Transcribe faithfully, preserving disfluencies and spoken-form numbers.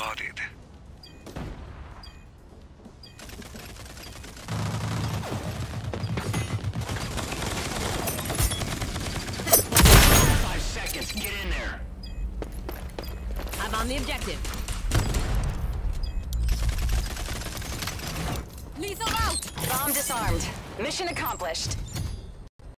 spotted. Five seconds, get in there. I'm on the objective. Lethal out! Bomb disarmed. Mission accomplished.